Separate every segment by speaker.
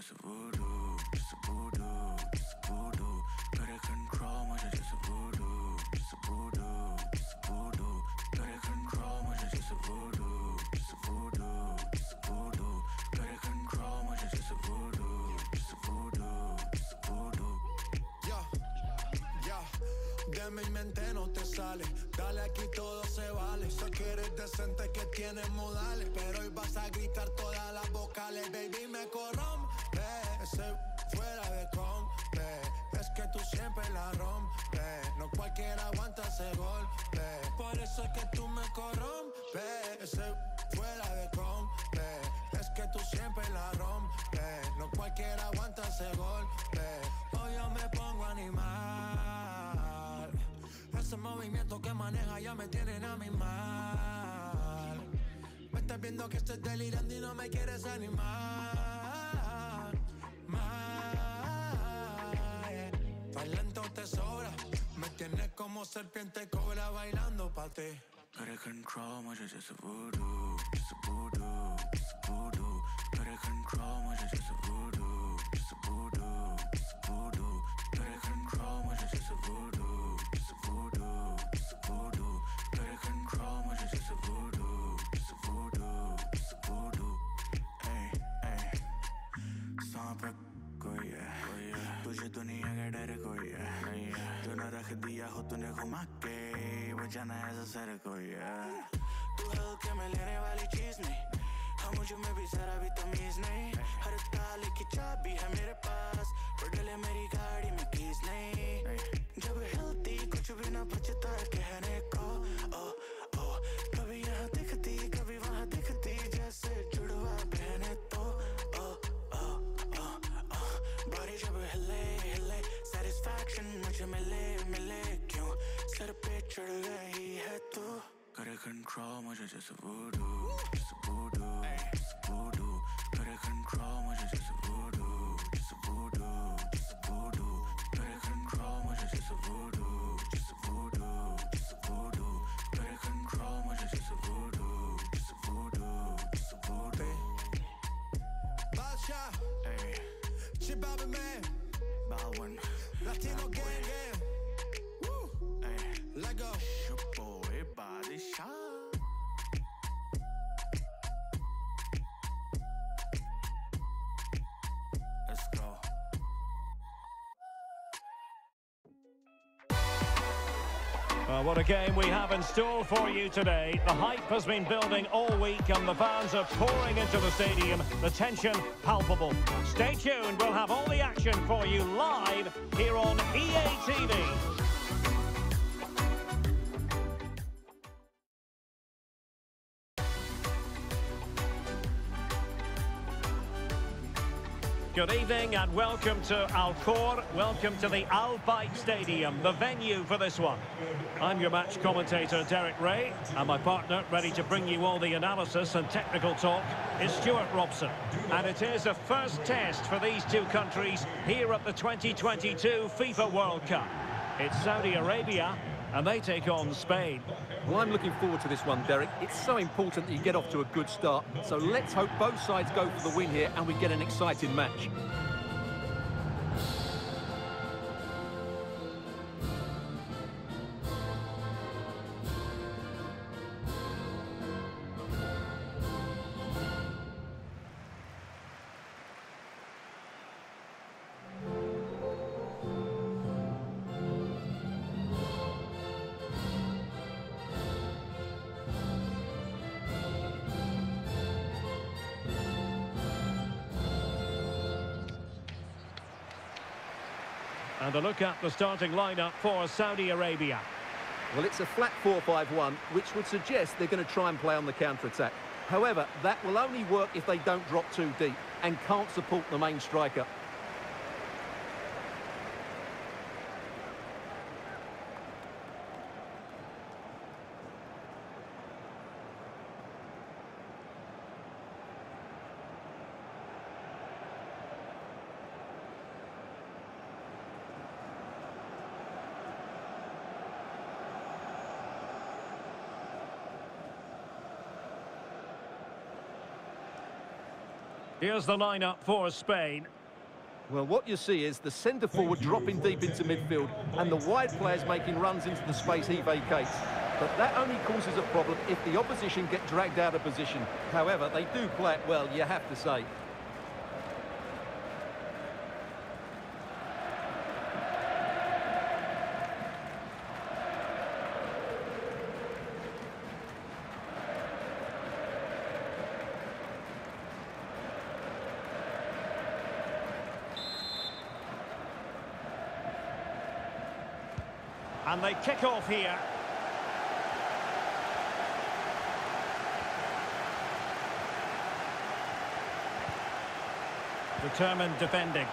Speaker 1: जैसे voodoo, जैसे voodoo, जैसे voodoo. करे control मुझे जैसे voodoo, जैसे voodoo, जैसे voodoo. करे control मुझे जैसे voodoo, जैसे voodoo, जैसे voodoo. करे control मुझे जैसे voodoo, जैसे voodoo, जैसे voodoo.
Speaker 2: De mi mente no te sale, dale aquí todo se vale. Sé que eres decente, que tienes modales, pero hoy vas a gritar todas las vocales. Baby, me corrompe, ese fuera de compe. Es que tú siempre la rompes, no cualquiera aguanta ese golpe. Por eso es que tú me corrompes, ese fuera de compe. Es que tú siempre la rompes, no cualquiera aguanta ese golpe. Hoy yo me pongo animal, ese movimiento que maneja ya me tienen a mi mal. Me estás viendo que estoy delirando y no me quieres animar. Tan lento te sobra, me tienes como serpiente cobra bailando pa' ti.
Speaker 1: करे control मुझे जैसे voodoo, जैसे voodoo, जैसे voodoo. करे control मुझे जैसे voodoo, जैसे voodoo, जैसे voodoo. करे control मुझे जैसे voodoo, जैसे voodoo, जैसे voodoo. करे control मुझे जैसे voodoo, जैसे voodoo, जैसे voodoo. Hey, hey. सांप है कोई है, तुझे दुनिया का डर कोई है नहीं है. तूने रख दिया हो तूने घुमा के, वो जाना ऐसा सर कोई है. तू हल्के में लेने वाली चीज नहीं, हाँ मुझे में भी जरा भी तमीज नहीं. हर ताले की चाबी है मेरे पास, पर डले मेरी गाड़ी में कीज नहीं. जब हिलती कुछ भी ना बचता है कहने को. ओ ओ कभी यहाँ दिखती कभी वहाँ दिखती, जैसे जुड़वा बहने तो. ओ ओ ओ ओ बॉडी जब हिले हिले, सेटिस्फैक्शन मुझे मिले मिले क्यों. सर पे चढ़ गई है तू. करे control मुझे जैसे voodoo, जैसे voodoo, जैसे voodoo. करे control मुझे जैसे voodoo, जैसे voodoo, जैसे voodoo. करे control मुझे जैसे voodoo, जैसे voodoo, जैसे voodoo. करे control मुझे जैसे voodoo, जैसे voodoo, जैसे voodoo.
Speaker 2: Bacha,
Speaker 1: Hey,
Speaker 2: Chibabi man,
Speaker 1: Baldwin,
Speaker 2: Latino gang gang. Woo,
Speaker 1: hey,
Speaker 2: let go.
Speaker 1: your boy body shot. Let's go.
Speaker 3: Well, what a game we have in store for you today. The hype has been building all week and the fans are pouring into the stadium. The tension palpable. Stay tuned, we'll have all the action for you live here on EA TV. Good evening and welcome to Al Khor. Welcome to the Al Bayt Stadium, the venue for this one. I'm your match commentator, Derek Ray, and my partner, ready to bring you all the analysis and technical talk, is Stuart Robson. And it is a first test for these two countries here at the 2022 FIFA World Cup. It's Saudi Arabia, and they take on Spain.
Speaker 4: Well, I'm looking forward to this one, Derek. It's so important that you get off to a good start. So let's hope both sides go for the win here and we get an exciting match.
Speaker 3: And a look at the starting lineup for Saudi Arabia.
Speaker 4: Well, it's a flat 4-5-1, which would suggest they're going to try and play on the counter-attack. However, that will only work if they don't drop too deep and can't support the main striker.
Speaker 3: Here's the lineup for Spain.
Speaker 4: Well, what you see is the centre forward dropping deep into midfield and the wide players making runs into the space he vacates. But that only causes a problem if the opposition get dragged out of position. However, they do play it well, you have to say.
Speaker 3: And they kick off here. Determined defending.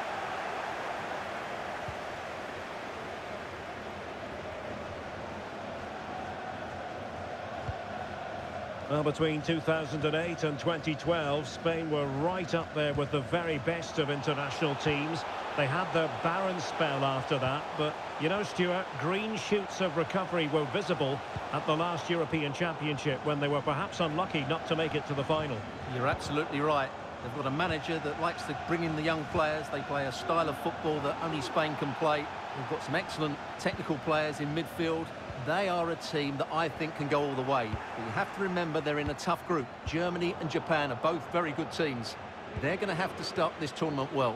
Speaker 3: Well, between 2008 and 2012, Spain were right up there with the very best of international teams. They had their barren spell after that, but, you know, Stuart, green shoots of recovery were visible at the last European Championship when they were perhaps unlucky not to make it to the final.
Speaker 4: You're absolutely right. They've got a manager that likes to bring in the young players. They play a style of football that only Spain can play. They've got some excellent technical players in midfield. They are a team that I think can go all the way. But you have to remember they're in a tough group. Germany and Japan are both very good teams. They're going to have to start this tournament well.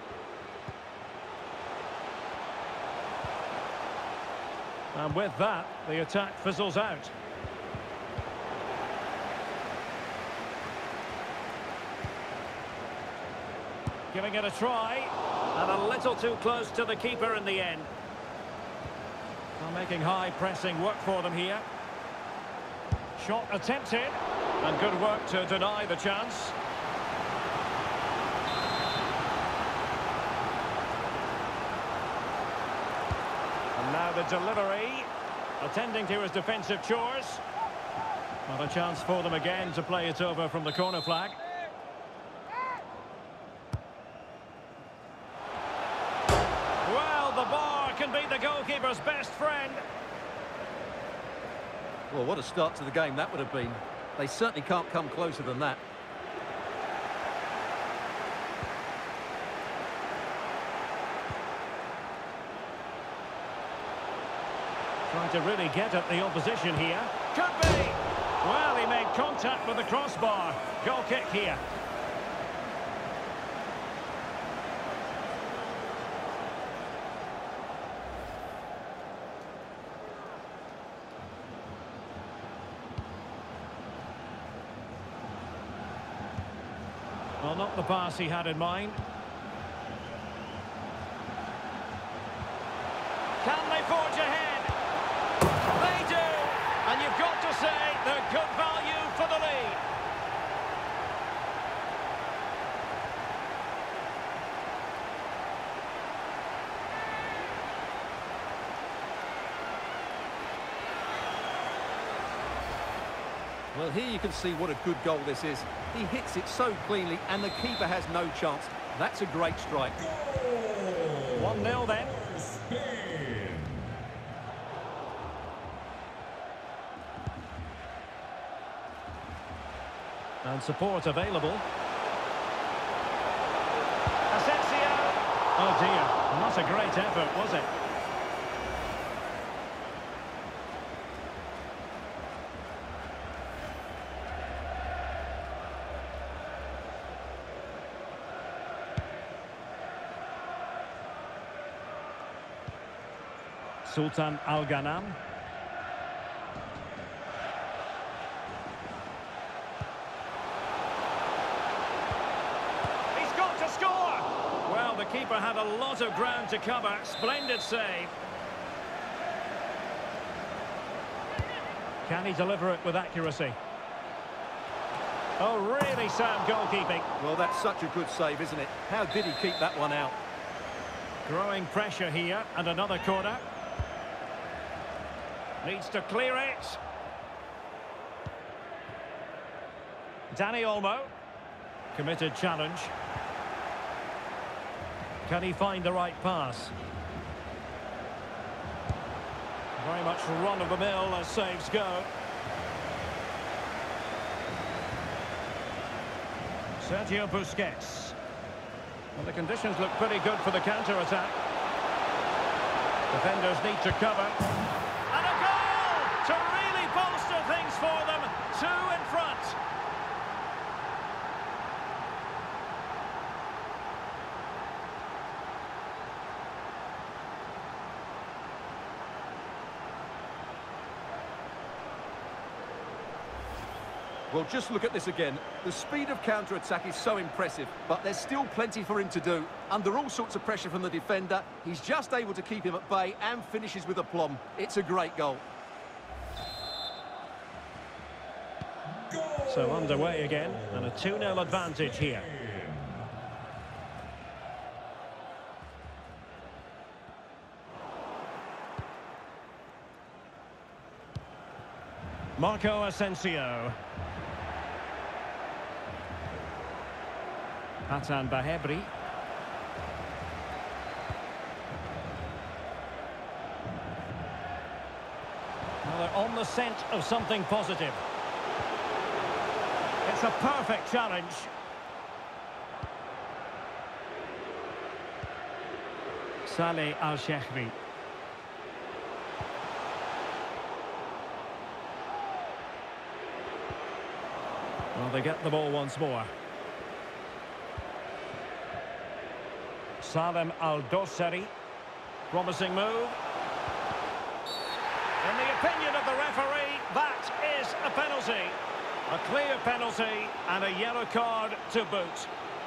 Speaker 3: And with that, the attack fizzles out. Giving it a try, and a little too close to the keeper in the end. Well, making high pressing work for them here. Shot attempted, and good work to deny the chance. And now the delivery, attending to his defensive chores. Not a chance for them again to play it over from the corner flag. The bar can be the goalkeeper's best friend.
Speaker 4: Well, what a start to the game that would have been. They certainly can't come closer than that.
Speaker 3: Trying to really get at the opposition here. Could be! Well, he made contact with the crossbar. Goal kick here. Well, not the pass he had in mind. Can they forge ahead? They do! And you've got to say they're good value for the lead.
Speaker 4: Well, here you can see what a good goal this is. He hits it so cleanly and the keeper has no chance. That's a great strike.
Speaker 3: 1-0 then. And support available. Asensio. Oh dear, not a great effort, was it? Sultan Al Ghanam. He's got to score! Well, the keeper had a lot of ground to cover. Splendid save. Can he deliver it with accuracy? Oh, really sound goalkeeping.
Speaker 4: Well, that's such a good save, isn't it? How did he keep that one out?
Speaker 3: Growing pressure here, and another corner. Needs to clear it. Dani Olmo. Committed challenge. Can he find the right pass? Very much run-of-the-mill as saves go. Sergio Busquets. Well, the conditions look pretty good for the counter-attack. Defenders need to cover. And a goal to really bolster things for them. 2 in front.
Speaker 4: Well, just look at this again. The speed of counter-attack is so impressive, but there's still plenty for him to do. Under all sorts of pressure from the defender, he's just able to keep him at bay and finishes with aplomb. It's a great goal.
Speaker 3: So underway again, and a 2-0 advantage here. Marco Asensio. Hatan Bahebri. Well, they're on the scent of something positive. It's a perfect challenge. Saleh Al-Shehri. Well, they get the ball once more. Salem Al-Dossari. Promising move. In the opinion of the referee, that is a penalty. A clear penalty and a yellow card to boot.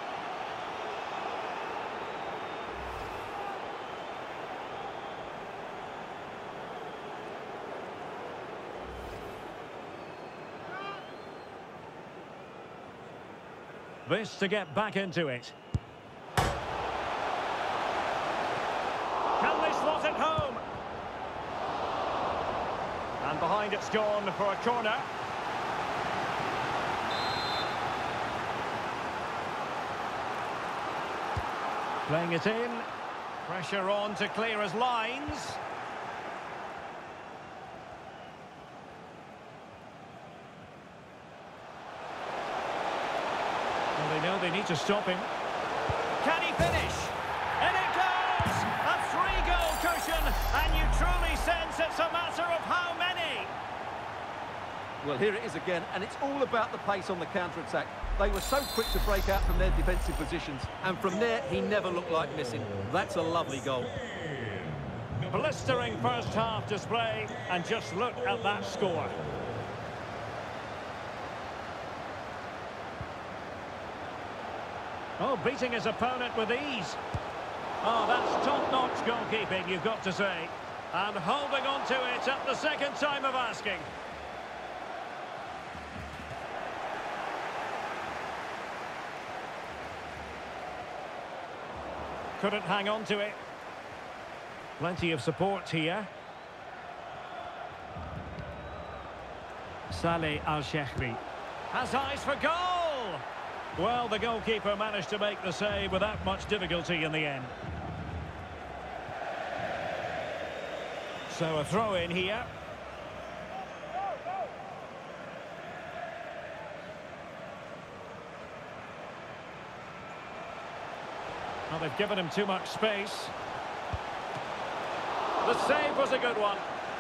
Speaker 3: This to get back into it. Can they slot it home? And behind it's gone for a corner. Playing it in. Pressure on to clear his lines. Well, they know they need to stop him. Can he finish? And it goes! A 3-goal cushion, and you truly sense it's a matter of how many.
Speaker 4: Well, here it is again, and it's all about the pace on the counter-attack. They were so quick to break out from their defensive positions, and from there, he never looked like missing. That's a lovely goal.
Speaker 3: Blistering first-half display, and just look at that score. Oh, beating his opponent with ease. Oh, that's top-notch goalkeeping, you've got to say. And holding on to it at the second time of asking. Couldn't hang on to it. Plenty of support here. Saleh Al-Shehri has eyes for goal! Well, the goalkeeper managed to make the save without much difficulty in the end. So a throw in here. Well, they've given him too much space. The save was a good one.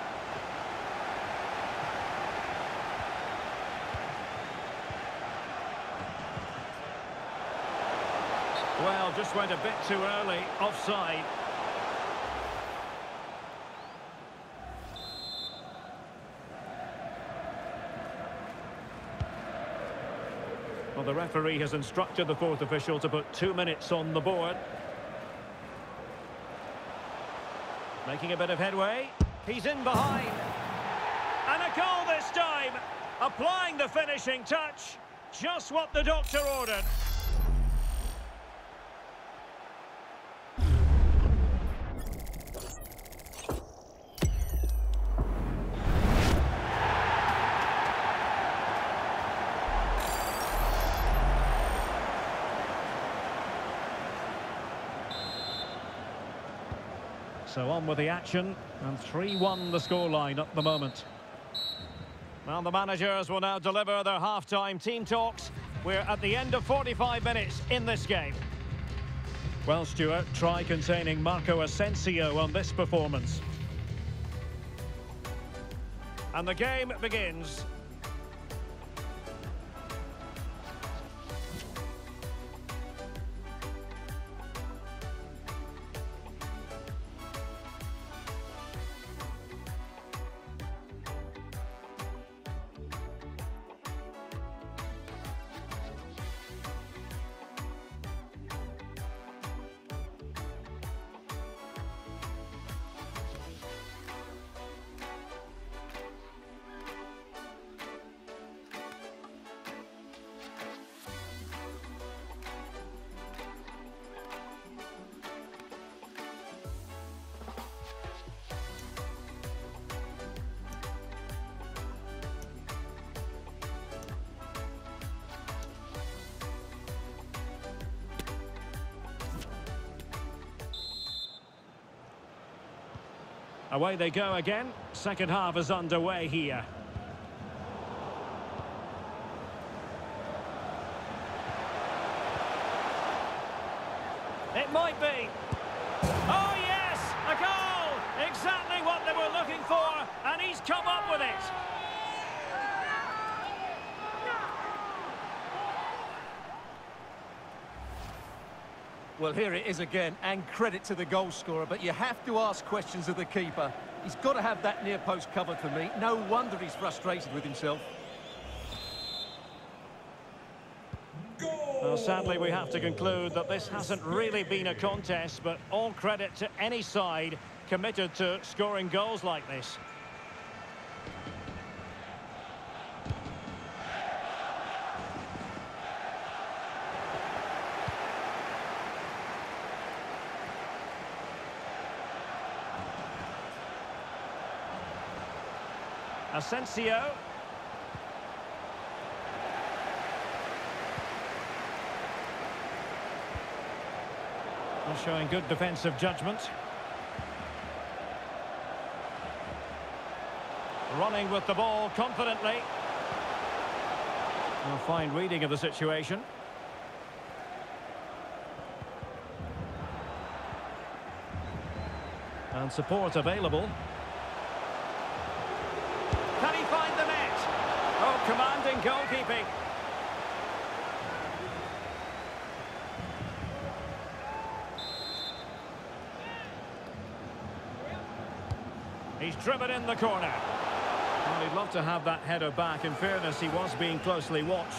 Speaker 3: Well, just went a bit too early, offside. Well, the referee has instructed the fourth official to put 2 minutes on the board. Making a bit of headway. He's in behind. And a goal this time. Applying the finishing touch. Just what the doctor ordered. So on with the action, and 3-1 the scoreline at the moment. Well, the managers will now deliver their half-time team talks. We're at the end of 45 minutes in this game. Well, Stuart, try containing Marco Asensio on this performance. And the game begins. Away they go again. Second half is underway here. It might be. Oh yes, a goal! Exactly what they were looking for, and he's come up with it.
Speaker 4: Well, here it is again, and credit to the goal scorer, but you have to ask questions of the keeper. He's got to have that near post covered for me. No wonder he's frustrated with himself.
Speaker 3: Well, sadly, we have to conclude that this hasn't really been a contest, but all credit to any side committed to scoring goals like this. Asensio. Well, showing good defensive judgment. Running with the ball confidently. A fine reading of the situation. And support available. Can he find the net? Oh, commanding goalkeeping. He's driven in the corner. Well, he'd love to have that header back. In fairness, he was being closely watched.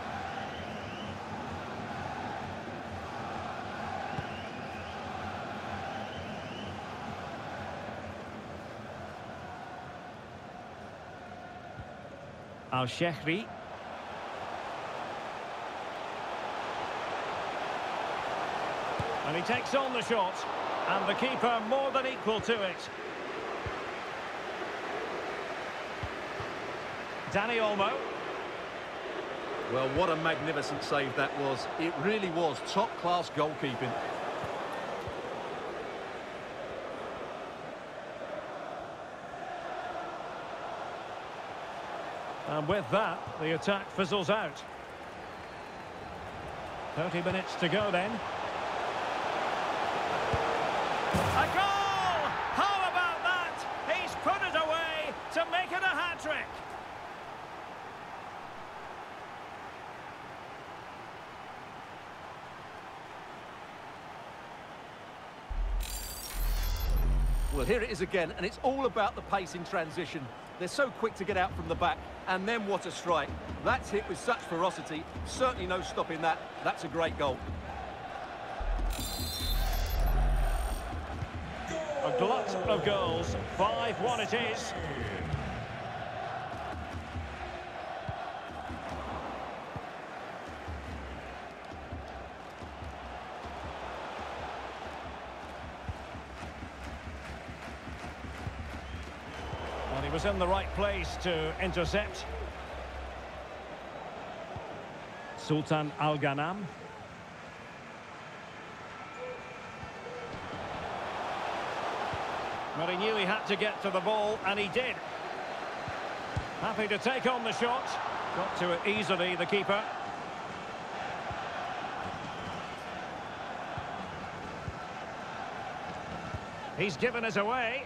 Speaker 3: Al-Shehri. And he takes on the shot. And the keeper more than equal to it. Dani Olmo.
Speaker 4: Well, what a magnificent save that was. It really was top-class goalkeeping.
Speaker 3: And with that, the attack fizzles out. 30 minutes to go then. A goal! How about that? He's put it away to make it a hat-trick.
Speaker 4: Well, here it is again, and it's all about the pace in transition. They're so quick to get out from the back, and then what a strike. That's hit with such ferocity. Certainly no stopping that. That's a great goal.
Speaker 3: A glut of goals. 5-1 it is. And he was in the right place to intercept. Sultan Al-Ghanam. But he knew he had to get to the ball, and he did. Happy to take on the shot. Got to it easily, the keeper. He's given us away.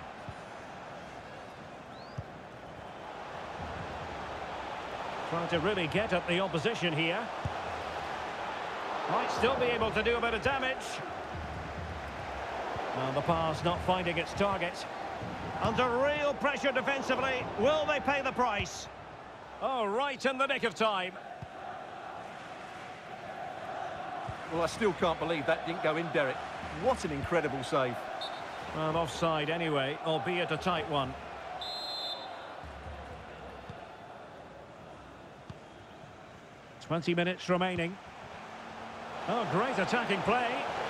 Speaker 3: Trying to really get at the opposition here. Might still be able to do a bit of damage. Well, the pass not finding its target. Under real pressure defensively. Will they pay the price? Oh, right in the nick of time.
Speaker 4: Well, I still can't believe that didn't go in, Derek. What an incredible save.
Speaker 3: Well, offside anyway, albeit a tight one. "20 minutes remaining. Oh, great attacking play.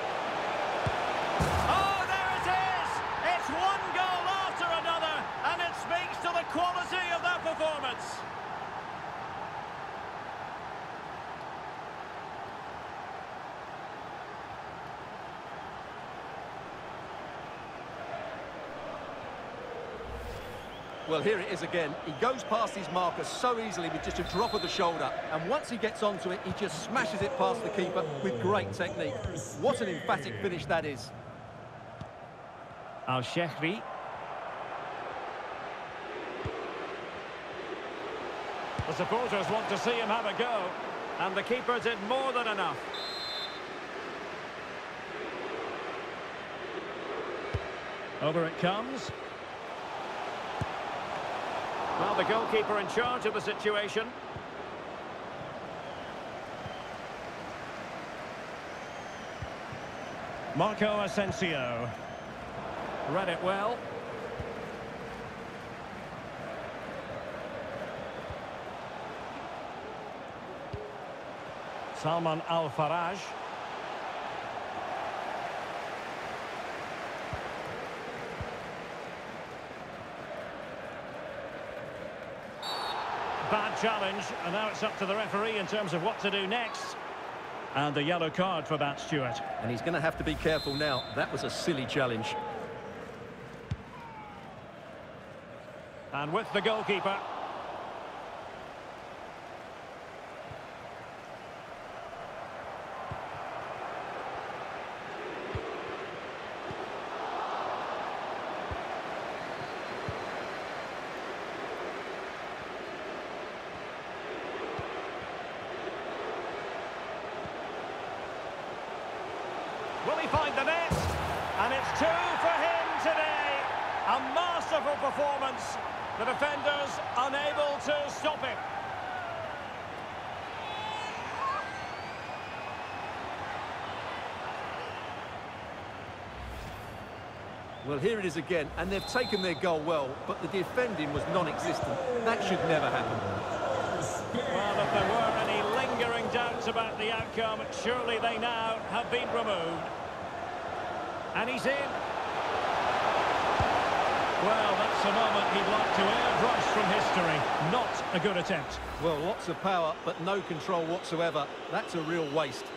Speaker 3: Oh, there it is! It's one goal after another, and it speaks to the quality of that performance.
Speaker 4: Well, here it is again. He goes past his marker so easily with just a drop of the shoulder. And once he gets onto it, he just smashes it past the keeper with great technique. What an emphatic finish that is.
Speaker 3: Al-Shehri. The supporters want to see him have a go. And the keeper did more than enough. Over it comes. Well, the goalkeeper in charge of the situation. Marco Asensio. Read it well. Salman Al-Faraj. Bad challenge, and now it's up to the referee in terms of what to do next. And the yellow card for that, Stuart.
Speaker 4: And he's going to have to be careful now. That was a silly challenge.
Speaker 3: And with the goalkeeper. Will he find the net? And it's 2 for him today. A masterful performance. The defenders unable to stop him.
Speaker 4: Well, here it is again, and they've taken their goal well, but the defending was non-existent. That should never happen.
Speaker 3: Well, if there were any lingering doubts about the outcome, surely they now have been removed. And he's in. Well, that's a moment he'd like to airbrush from history. Not a good attempt.
Speaker 4: Well, lots of power, but no control whatsoever. That's a real waste.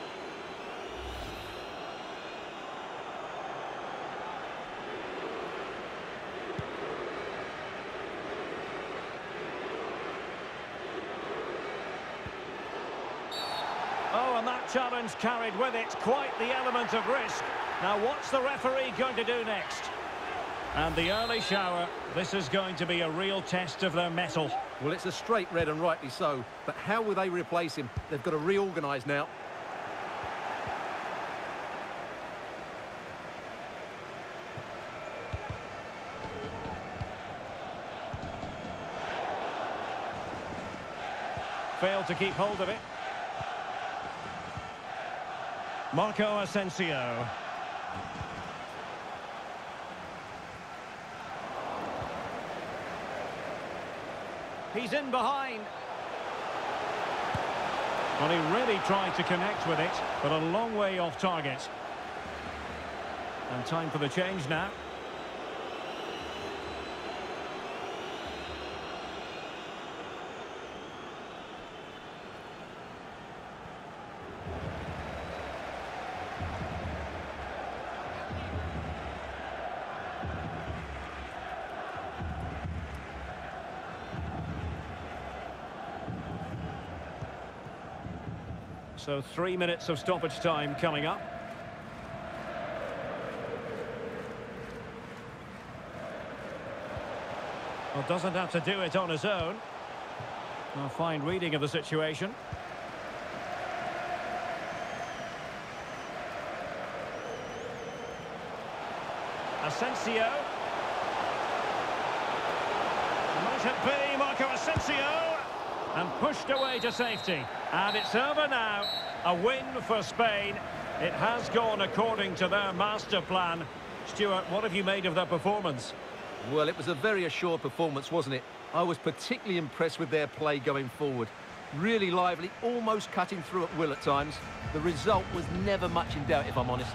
Speaker 3: Oh, and that challenge carried with it quite the element of risk. Now, what's the referee going to do next? And the early shower, this is going to be a real test of their mettle.
Speaker 4: Well, it's a straight red, and rightly so. But how will they replace him? They've got to reorganise now.
Speaker 3: Failed to keep hold of it. Marco Asensio. He's in behind. Well, he really tried to connect with it, but a long way off target. And time for the change now. So 3 minutes of stoppage time coming up. Well, doesn't have to do it on his own. A fine reading of the situation. Asensio. Might it be Marco Asensio? And pushed away to safety. And it's over now. A win for Spain. It has gone according to their master plan. Stuart, what have you made of their performance?
Speaker 4: Well, it was a very assured performance, wasn't it? I was particularly impressed with their play going forward. Really lively, almost cutting through at will at times. The result was never much in doubt, if I'm honest.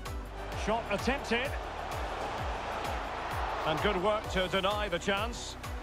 Speaker 3: Shot attempted. And good work to deny the chance.